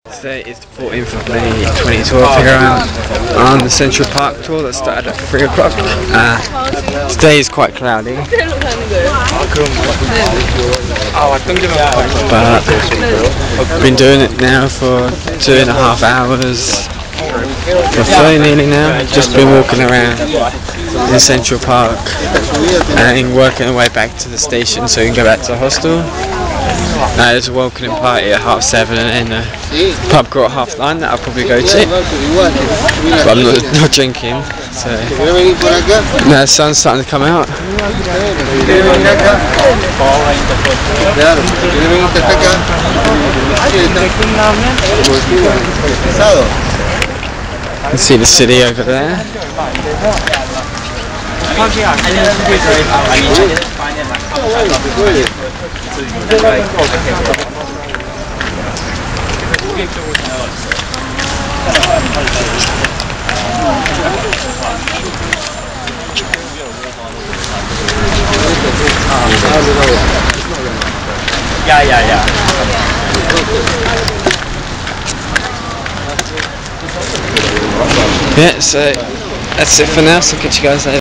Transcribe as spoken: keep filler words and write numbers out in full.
Today is the fourteenth of May twenty twelve here out on the Central Park tour that started at three o'clock. Uh, today is quite cloudy, but I've been doing it now for two and a half hours, for three nearly now. Just been walking around in Central Park and working our way back to the station so we can go back to the hostel. Now there's a welcoming party at half seven and then the pub got half nine that I'll probably go to, but I'm not, not drinking, so now the sun's starting to come out. You can see the city over there. Yeah, yeah, yeah. Yeah, so that's it for now, so catch you guys later.